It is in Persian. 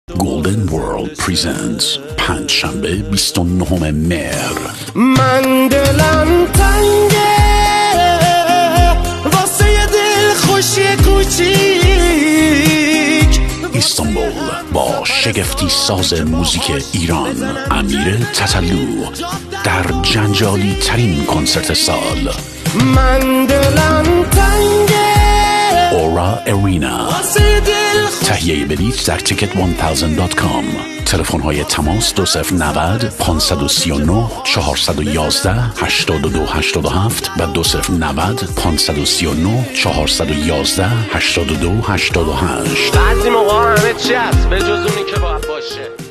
Golden World Presents پنجشنبه 29 مهر. من دلم تنگه واسه دل خوشی کوچیک. استانبول با شگفتی ساز موزیک ایران امیر تتلو در جنجالی ترین کنسرت سال. من دلم تنگه اورا ارینا. تهیه بلیط در ticket1000.com. تلفن های تماس 2090 539 411 8287 و 2090 539 411 8288. بعضی موقع همه چی هست به جز اونی که باید باشه.